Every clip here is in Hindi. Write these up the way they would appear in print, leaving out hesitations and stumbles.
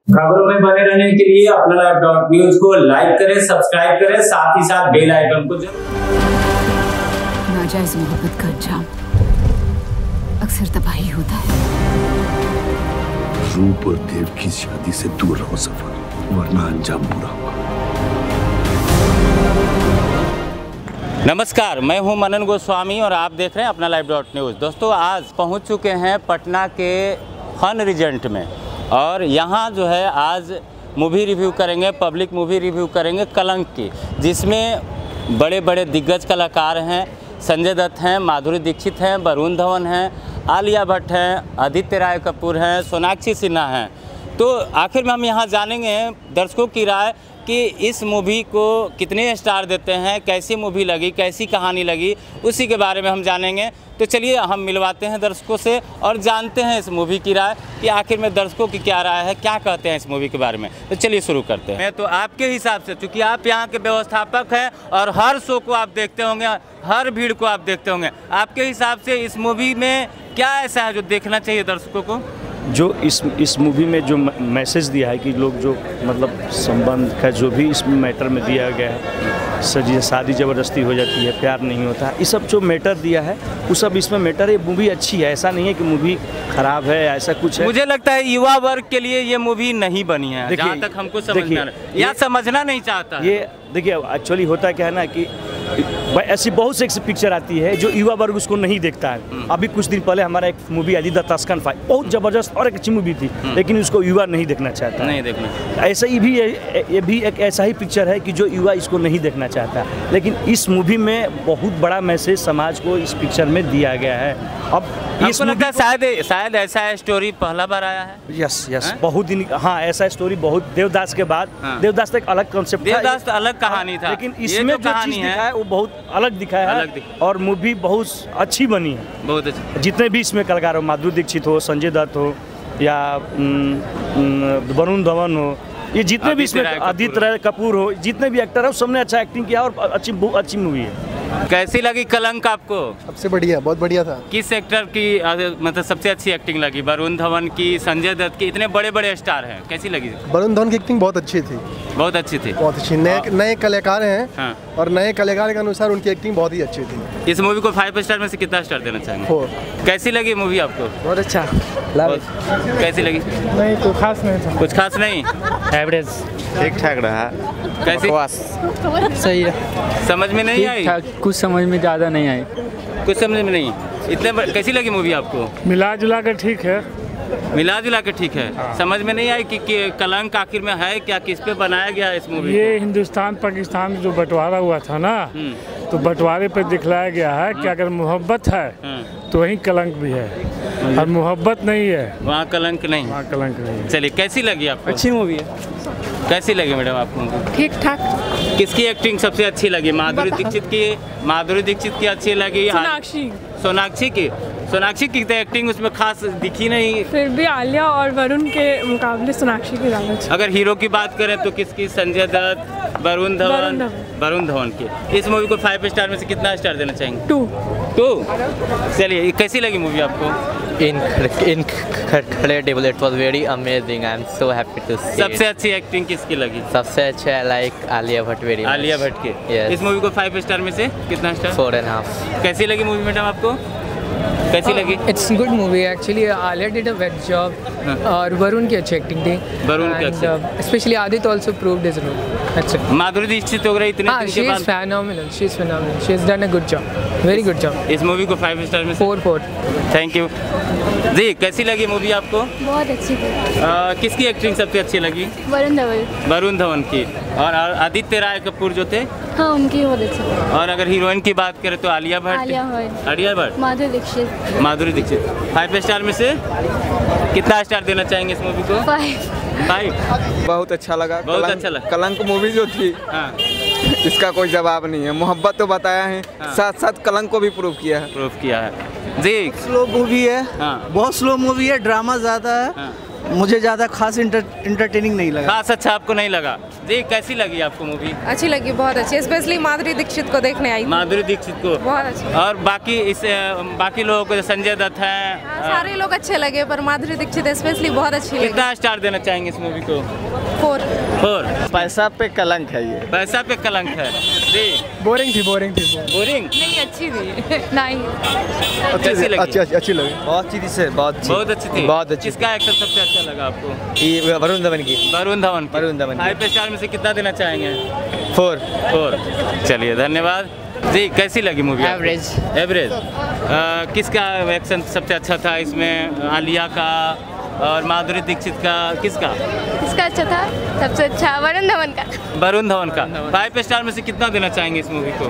खबरों में बने रहने के लिए अपना लाइव.न्यूज को लाइक करें, सब्सक्राइब करें, साथ ही साथ बेल आइकन को नाजायज मोहब्बत का अंजाम अक्सर तबाही होता है। रूप और देव की शादी से दूर रहो सफर, वरना अंजाम बुरा होगा। नमस्कार, मैं हूं मनन गोस्वामी और आप देख रहे हैं अपना लाइव.न्यूज। दोस्तों, आज पहुंच चुके हैं पटना के फन रीजेंट में और यहाँ जो है आज मूवी रिव्यू करेंगे, पब्लिक मूवी रिव्यू करेंगे कलंक की, जिसमें बड़े बड़े दिग्गज कलाकार हैं। संजय दत्त हैं, माधुरी दीक्षित हैं, वरुण धवन हैं, आलिया भट्ट हैं, आदित्य राय कपूर हैं, सोनाक्षी सिन्हा हैं। तो आखिर में हम यहाँ जानेंगे दर्शकों की राय कि इस मूवी को कितने स्टार देते हैं, कैसी मूवी लगी, कैसी कहानी लगी, उसी के बारे में हम जानेंगे। तो चलिए हम मिलवाते हैं दर्शकों से और जानते हैं इस मूवी की राय कि आखिर में दर्शकों की क्या राय है, क्या कहते हैं इस मूवी के बारे में। तो चलिए शुरू करते हैं। तो आपके हिसाब से, चूँकि आप यहाँ के व्यवस्थापक हैं और हर शो को आप देखते होंगे, हर भीड़ को आप देखते होंगे, आपके हिसाब से इस मूवी में क्या ऐसा है जो देखना चाहिए दर्शकों को? जो इस मूवी में जो मैसेज दिया है कि लोग जो मतलब संबंध का जो भी इस मैटर में दिया गया है, शादी ज़बरदस्ती हो जाती है, प्यार नहीं होता, ये सब जो मैटर दिया है वो सब इसमें मैटर है। मूवी अच्छी है, ऐसा नहीं है कि मूवी खराब है, ऐसा कुछ है। मुझे लगता है युवा वर्ग के लिए ये मूवी नहीं बनी है, जहाँ तक हमको समझना या समझना नहीं चाहता। ये देखिए एक्चुअली होता क्या है ना कि ऐसी बहुत सी ऐसी पिक्चर आती है जो युवा वर्ग उसको नहीं देखता है। अभी कुछ दिन पहले हमारा एक मूवी आई द तस्कन फाइल, बहुत ज़बरदस्त और एक अच्छी मूवी थी, लेकिन उसको युवा नहीं देखना चाहता, नहीं देखना। ऐसा ही भी ये भी एक ऐसा ही पिक्चर है कि जो युवा इसको नहीं देखना चाहता, लेकिन इस मूवी में बहुत बड़ा मैसेज समाज को इस पिक्चर में दिया गया है। अब इस लगता है शायद ऐसा स्टोरी पहला बार आया है। यस बहुत दिन, हाँ ऐसा स्टोरी बहुत, देवदास के बाद। देवदास एक अलग कॉन्सेप्ट, देवदास अलग कहानी था, लेकिन इसमें जो चीज़ दिखाया है वो बहुत अलग दिखाया है और मूवी बहुत अच्छी बनी है, बहुत अच्छी। जितने भी इसमें कलाकार हो, माधुरी दीक्षित हो, संजय दत्त हो या वरुण धवन हो, ये जितने भी इसमें आदित्य राय कपूर हो, जितने भी एक्टर है सबने अच्छा एक्टिंग किया और अच्छी मूवी है। कैसी लगी कलंक आपको? सबसे बढ़िया, बहुत बढ़िया था। किस एक्टर की मतलब सबसे अच्छी एक्टिंग लगी? वरुण धवन की, संजय दत्त की, इतने बड़े बड़े स्टार हैं, कैसी लगी? वरुण धवन की एक्टिंग बहुत अच्छी थी, बहुत अच्छी थी, बहुत अच्छी। नए कलाकार हैं। हाँ। और नए कलाकार के अनुसार उनकी एक्टिंग बहुत ही अच्छी थी। इस मूवी को 5 स्टार में से कितना स्टार देना चाहेंगे? 4। कैसी लगी मूवी आपको? बहुत अच्छा। कैसी लगी? नहीं, कुछ खास नहीं था। कुछ खास नहीं, एवरेज, ठीक ठाक रहा। कैसी? सही है, समझ में नहीं आई, कुछ समझ में ज़्यादा नहीं आई, कुछ समझ में नहीं। इतने कैसी लगी मूवी आपको? मिला जुला कर ठीक है, मिला जुला के ठीक है। हाँ। समझ में नहीं आई कि कलंक आखिर में है क्या, किस पे बनाया गया इस मूवी? ये हिंदुस्तान पाकिस्तान जो बंटवारा हुआ था ना, तो बंटवारे पर दिखलाया गया है कि अगर मोहब्बत है तो वहीं कलंक भी है, और मोहब्बत नहीं है वहाँ कलंक नहीं, वहाँ कलंक नहीं है। चलिए, कैसी लगी आपको? अच्छी मूवी है। कैसी लगी मैडम आपको? ठीक ठाक। किसकी एक्टिंग सबसे अच्छी लगी? माधुरी दीक्षित की अच्छी लगी, सोनाक्षी की तो एक्टिंग उसमें खास दिखी नहीं, फिर भी आलिया और वरुण के मुकाबले सोनाक्षी की ज़्यादा अच्छी। अगर हीरो की बात करें तो किसकी? संजय दत्त, वरुण धवन की। इस मूवी को 5 स्टार में से कितना स्टार देना चाहेंगे? 2। चलिए, कैसी लगी मूवी आपको? Incredible, it was very amazing. I am so happy to see. सबसे अच्छी एक्टिंग किसकी लगी? सबसे अच्छा I like Alia Bhatt very much. Alia Bhatt की। yes. इस मूवी को 5 स्टार में से कितना स्टार? 4.5। कैसी लगी मूवी मैडम आपको? कैसी लगी? It's good movie actually. Alia did a wet job और वरुण की अच्छी एक्टिंग थी, वरुण की अच्छी, specially Aditya also proved his role. अच्छा, माधुरी दीक्षित हो गई इतने दिन के बाद। She is phenomenal, she has done a good job, very good job। इस मूवी को 5 स्टार में 4। थैंक यू जी। कैसी लगी मूवी आपको? बहुत अच्छी थी। किसकी एक्टिंग सबसे अच्छी लगी? वरुण धवन की। और आदित्य राय कपूर जो थे, हाँ उनकी बहुत अच्छी। और अगर हीरोइन की बात करें तो आलिया भट्ट, माधुरी दीक्षित। 5 स्टार में से कितना स्टार देना चाहेंगे इस मूवी को? 5। बहुत अच्छा लगा, बहुत अच्छा लगा। कलंक मूवी जो थी, हाँ। इसका कोई जवाब नहीं है। मोहब्बत तो बताया है, हाँ। साथ साथ कलंक को भी प्रूव किया है जी। स्लो मूवी है, हाँ। बहुत स्लो मूवी है, ड्रामा ज़्यादा है, हाँ। मुझे ज़्यादा खास इंटरटेनिंग नहीं लगा। खास अच्छा आपको नहीं लगा जी? कैसी लगी आपको मूवी? अच्छी लगी, बहुत अच्छी, स्पेशली माधुरी दीक्षित को देखने आई। माधुरी दीक्षित को बहुत अच्छी। और बाकी लोगों को सारे दत्त हैं, सारे लोग अच्छे लगे, पर माधुरी दीक्षित स्पेशली बहुत अच्छी लगी। कितना स्टार देना चाहेंगे इस मूवी को? 4। पैसा पे कलंक है ये। पैसा पे कलंक है जी। बोरिंग थी। बोरिंग नहीं, अच्छी थी। नहीं, कैसी लगी? अच्छी लगी। बहुत अच्छी थी सर, बहुत अच्छी थी। बहुत अच्छी। किसका एक्शन सबसे अच्छा लगा आपको? ये वरुण धवन की। वरुण धवन 5 स्टार में से कितना देना चाहेंगे? 4। चलिए, धन्यवाद जी। कैसी लगी मूवी? एवरेज। किसका एक्शन सबसे अच्छा था इसमें? आलिया का और माधुरी दीक्षित का? किसका अच्छा था? सबसे अच्छा वरुण धवन का। 5 स्टार में से कितना देना चाहेंगे इस मूवी को?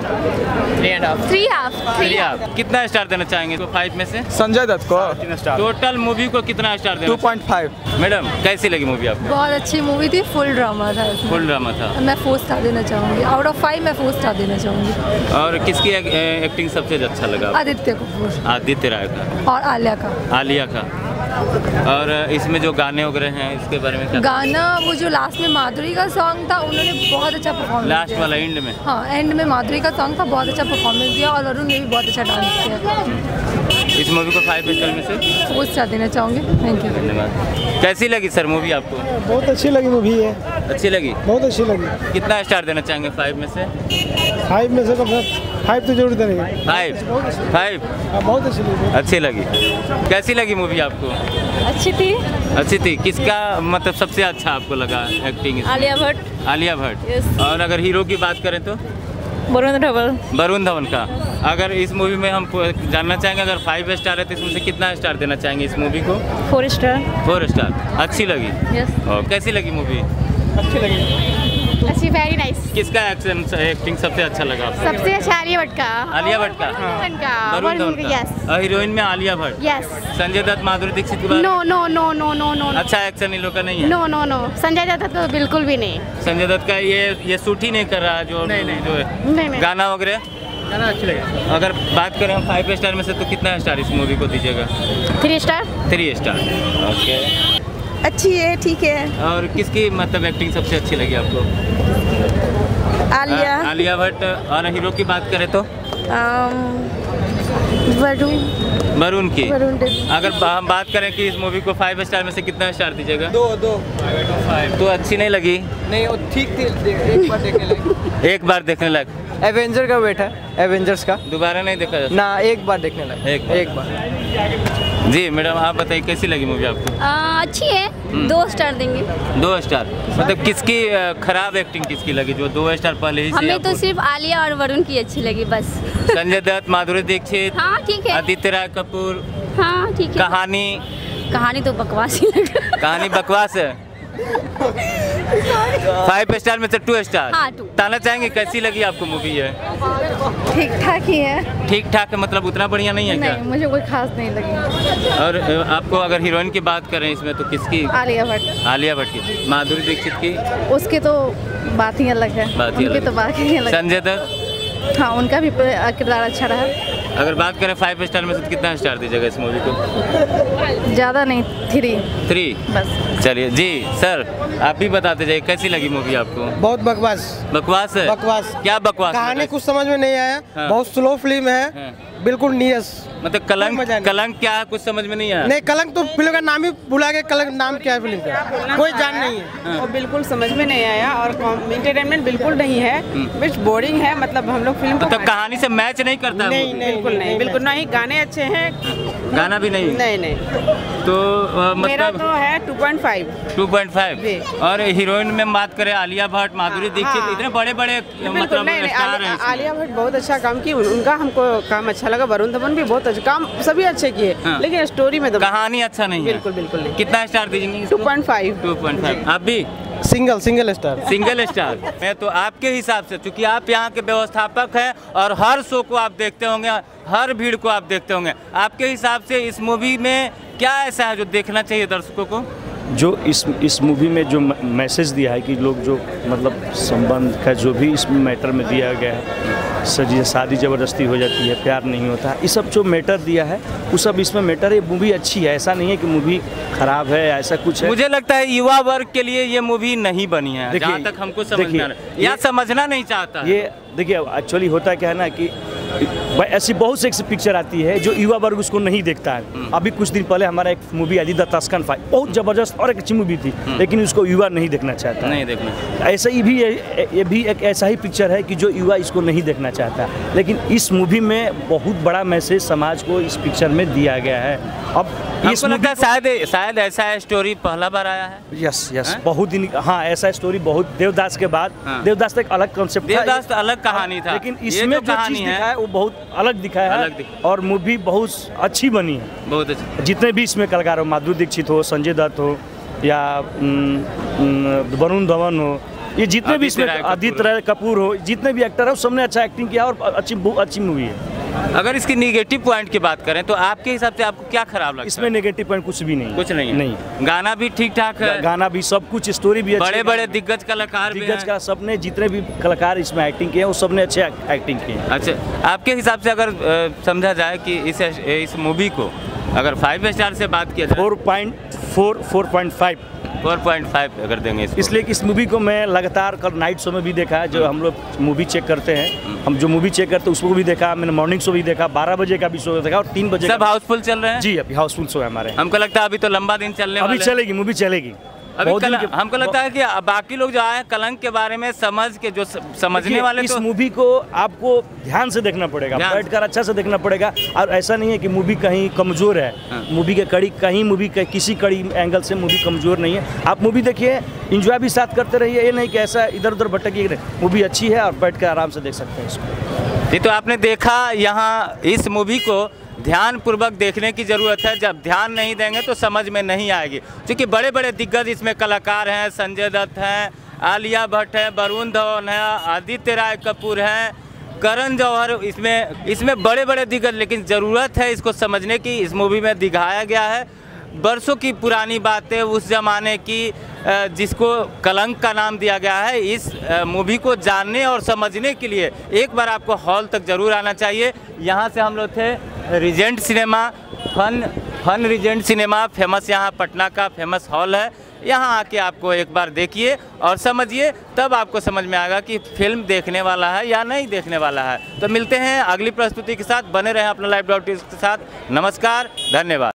3.5। कितना स्टार देना चाहेंगे 5 में से? संजय दत्त को 3 स्टार। टोटल मूवी को कितना स्टार देना? 2.5। मैडम, कैसी लगी मूवी आपको? बहुत अच्छी मूवी थी, फुल ड्रामा था। फुल ड्रामा था। मैं 4 स्टार देना चाहूँगी, आउट ऑफ 5 मैं 4 स्टार देना चाहूँगी। और किसकी एक्टिंग सबसे अच्छा लगा? आदित्य कपूर। आदित्य राय का। और आलिया का। और इसमें जो गाने वगैरह हैं इसके बारे में क्या? गाना वो जो लास्ट में माधुरी का सॉन्ग था, उन्होंने बहुत अच्छा परफॉर्मेंस दिया। लास्ट वाला एंड में? हाँ, एंड में माधुरी का सॉन्ग था, बहुत अच्छा परफॉर्मेंस दिया, और वरुण ने भी बहुत अच्छा डांस किया। इस मूवी को 5 स्टार में से 4 स्टार देना चाहूँगी। Thank you. धन्यवाद। कैसी लगी सर मूवी आपको? बहुत अच्छी लगी मूवी है। अच्छी लगी? बहुत अच्छी लगी। कितना स्टार देना चाहेंगे 5 में से? 5 में से तो 5 तो जरूर देंगे। 5। बहुत अच्छी लगी। अच्छी लगी। कैसी लगी मूवी आपको? अच्छी थी। किसका मतलब सबसे अच्छा आपको लगा एक्टिंग? आलिया भट्ट। और अगर हीरो की बात करें तो? वरुण धवन का। अगर इस मूवी में हम जानना चाहेंगे, अगर 5 स्टार है तो इसमें से कितना स्टार देना चाहेंगे इस मूवी को? 4 स्टार। 4 स्टार। अच्छी लगी? और कैसी लगी मूवी? अच्छी लगी। अच्छी, वेरी नाइस। किसका एक्टिंग सबसे अच्छा लगा आपको? सबसे अच्छा आलिया भट्ट का। वरुण धवन का। हीरोइन में आलिया भट्ट। संजय दत्त, माधुरी दीक्षित के बारे में? नो। अच्छा एक्शन इन लोग का नहीं है? नो। संजय दत्त तो बिल्कुल भी नहीं। संजय दत्त का ये शूट ही नहीं कर रहा जो नहीं। गाना वगैरह? गाना अच्छी लगी। अगर बात करें हम 5 स्टार में से तो कितना स्टार इस मूवी को दीजिएगा? 3 स्टार। 3 स्टार। ओके। अच्छी है, ठीक है। और किसकी मतलब एक्टिंग सबसे अच्छी लगी आपको? आलिया भट्ट। और हीरो की बात करें तो? वरुण की। अगर हम बात करें कि इस मूवी को 5 स्टार में से कितना स्टार दीजिएगा? 2। तो अच्छी नहीं लगी? नहीं, वो ठीक थी, एक बार देखने लायक। एक बार देखने लायक। एवेंजर का वेट है, एवेंजर्स का। दोबारा नहीं देखा जाता? ना, एक बार देखने लायक। एक बार। जी मैडम, आप बताइए कैसी लगी मूवी आपको? अच्छी है, 2 स्टार देंगे। 2 स्टार। मतलब किसकी खराब एक्टिंग किसकी लगी जो 2 स्टार पहले ही? हमें तो सिर्फ आलिया और वरुण की अच्छी लगी बस। संजय दत्त, माधुरी दीक्षित, हाँ ठीक है। आदित्य राय कपूर, हाँ ठीक है। कहानी तो बकवास ही लगा। कहानी बकवास है। 5 स्टार में से 2 स्टार। हाँ, 2। ताना चाहेंगे कैसी लगी आपको मूवी? है ठीक ठाक ही है। ठीक ठाक है मतलब उतना बढ़िया नहीं है? नहीं, क्या? मुझे कोई खास नहीं लगी। और आपको अगर हीरोइन की बात करें इसमें तो किसकी? आलिया भट्ट की। माधुरी दीक्षित की? उसके तो बात ही अलग है। तो बात ही अलग। संजय दत्त? हाँ, उनका भी किरदार अच्छा रहा। अगर बात करें 5 स्टार में से तो कितना स्टार दीजिएगा इस मूवी को? ज़्यादा नहीं, 3 बस। चलिए जी सर, आप भी बताते जाइए कैसी लगी मूवी आपको? बहुत बकवास है। क्या बकवास? कहानी कुछ समझ में नहीं आया। बहुत स्लो फिल्म है। बिल्कुल नीयस। मतलब कलंक क्या है कुछ समझ में नहीं आया? नहीं, कलंक तो फिल्म का नाम ही भुला गए। कलंक नाम क्या है फिल्म का कोई जान नहीं है। और बिल्कुल समझ में नहीं आया और एंटरटेनमेंट बिल्कुल नहीं है, कुछ बोरिंग है। मतलब हम लोग फिल्म मतलब कहानी से मैच नहीं करता? नहीं, बिल्कुल नहीं। गाने अच्छे हैं, गाना भी नहीं? नहीं। तो मेरा तो है 2.5। और हीरोइन में बात करें आलिया भट्ट, माधुरी दीक्षित, इतने बड़े मतलब स्टार हैं। आलिया भट्ट बहुत अच्छा काम की, उनका हमको काम अच्छा लगा। वरुण धवन भी बहुत अच्छा काम, सभी अच्छे किए। लेकिन स्टोरी में तो कहानी अच्छा नहीं है। बिल्कुल नहीं। कितना स्टार दीजिएंगे? 2.5। आप भी? Single star. मैं तो आपके हिसाब से, क्योंकि आप यहाँ के व्यवस्थापक हैं और हर शो को आप देखते होंगे, हर भीड़ को आप देखते होंगे, आपके हिसाब से इस मूवी में क्या ऐसा है जो देखना चाहिए दर्शकों को? जो इस मूवी में जो मैसेज दिया है कि लोग जो मतलब संबंध का जो भी इस मैटर में दिया गया है सजी शादी ज़बरदस्ती हो जाती है, प्यार नहीं होता, ये सब जो मैटर दिया है वो सब इसमें मैटर है। मूवी अच्छी है, ऐसा नहीं है कि मूवी ख़राब है, ऐसा कुछ है। मुझे लगता है युवा वर्ग के लिए ये मूवी नहीं बनी है, जहाँ तक हमको समझ में आ रहा है, या समझना नहीं चाहता। ये देखिए एक्चुअली होता क्या है ना कि ऐसी बहुत सी ऐसी पिक्चर आती है जो युवा वर्ग उसको नहीं देखता है। अभी कुछ दिन पहले हमारा एक मूवी आई द तस्कन फाइल, बहुत ज़बरदस्त और एक अच्छी मूवी थी, लेकिन उसको युवा नहीं देखना चाहता, नहीं देखना। ऐसा ही भी ये भी एक ऐसा ही पिक्चर है कि जो युवा इसको नहीं देखना चाहता, लेकिन इस मूवी में बहुत बड़ा मैसेज समाज को इस पिक्चर में दिया गया है। अब इस लगता है शायद ऐसा स्टोरी पहला बार आया है। यस बहुत दिन, हाँ ऐसा स्टोरी बहुत, देवदास के बाद। देवदास तो एक अलग कॉन्सेप्ट था, देवदास तो अलग कहानी था, लेकिन इसमें जो चीज़ दिखाया है वो बहुत अलग दिखाया है, और मूवी बहुत अच्छी बनी है, बहुत अच्छी। जितने भी इसमें कलाकार हो, माधुरी दीक्षित हो, संजय दत्त हो, या वरुण धवन हो, ये जितने भी इसमें आदित्य राय कपूर हो, जितने भी एक्टर है सबने अच्छा एक्टिंग किया और अच्छी मूवी है। अगर इसकी निगेटिव पॉइंट की बात करें तो आपके हिसाब से आपको क्या खराब लगता है? इसमें नेगेटिव पॉइंट कुछ भी नहीं, कुछ नहीं है। नहीं, गाना भी ठीक ठाक है, गाना भी सब कुछ, स्टोरी भी, बड़े बड़े दिग्गज कलाकार, दिग्गज का सबने जितने भी कलाकार इसमें एक्टिंग किए वो सबने अच्छे एक्टिंग किए। अच्छा, आपके हिसाब से अगर समझा जाए कि इस मूवी को अगर 5 स्टार से बात किया जाए, 4.5 अगर देंगे इसलिए कि इस मूवी को मैं लगातार कल नाइट शो में भी देखा है, जो हम लोग मूवी चेक करते हैं, हम जो मूवी चेक करते हैं उसको भी देखा, मैंने मॉर्निंग शो भी देखा, 12 बजे का भी शो देखा और 3 बजे सब हाउसफुल चल रहे हैं। जी अभी हाउसफुल शो है हमारे। हमको लगता है अभी तो लंबा दिन चलने वाला है, अभी चलेगी मूवी, चलेगी अभी हमको लगता है कि बाकी लोग जो आए कलंक के बारे में समझ के, जो समझने वाले, इस मूवी को आपको ध्यान से देखना पड़ेगा, बैठकर अच्छा से देखना पड़ेगा। और ऐसा नहीं है कि मूवी कहीं कमजोर है, मूवी के कड़ी कहीं, मूवी के किसी कड़ी एंगल से मूवी कमजोर नहीं है। आप मूवी देखिए, इंजॉय भी साथ करते रहिए, ये नहीं कि ऐसा इधर उधर भटकिए। मूवी अच्छी है और बैठ कर आराम से देख सकते हैं इसको। ये तो आपने देखा, यहाँ इस मूवी को ध्यान पूर्वक देखने की ज़रूरत है। जब ध्यान नहीं देंगे तो समझ में नहीं आएगी, क्योंकि बड़े बड़े दिग्गज इसमें कलाकार हैं, संजय दत्त हैं, आलिया भट्ट है, वरुण धवन है, आदित्य राय कपूर हैं, करण जौहर, इसमें बड़े बड़े दिग्गज। लेकिन ज़रूरत है इसको समझने की। इस मूवी में दिखाया गया है बरसों की पुरानी बातें, उस ज़माने की, जिसको कलंक का नाम दिया गया है। इस मूवी को जानने और समझने के लिए एक बार आपको हॉल तक ज़रूर आना चाहिए। यहाँ से हम लोग थे Regent cinema, fun Regent cinema, famous, यहाँ पटना का फेमस हॉल है। यहाँ आके आपको एक बार देखिए और समझिए, तब आपको समझ में आएगा कि फिल्म देखने वाला है या नहीं देखने वाला है। तो मिलते हैं अगली प्रस्तुति के साथ, बने रहें अपना live.tv के साथ। नमस्कार, धन्यवाद।